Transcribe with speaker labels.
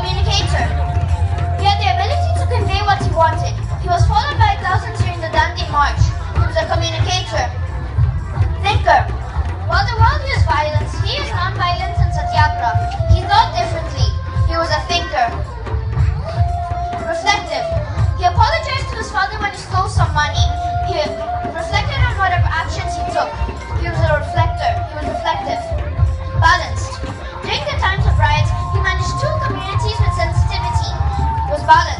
Speaker 1: communicator. He had the ability to convey what he wanted. He was followed by thousands during the Dante March. He was a communicator. Thinker. While the world used violence, he used non-violence and satyagraha. He thought differently. He was a thinker. Reflective. He apologized to his father when he stole some money. He reflected on whatever actions he took. He was a reflector. He was reflective. Balanced. During the times of riots, he managed two communities with sensitivity. He was balanced.